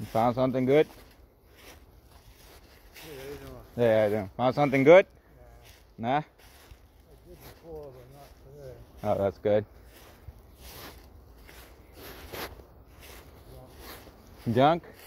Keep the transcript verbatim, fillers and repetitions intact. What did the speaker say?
You found something good? Yeah, you know, Yeah, I do. Found something good? nah, Nah? I did before, but not today. Oh, that's good. Junk?